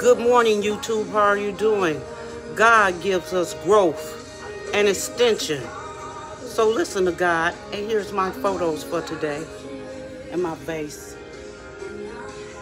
Good morning, YouTube. How are you doing? God gives us growth and extension. So listen to God. And here's my photos for today and my vase.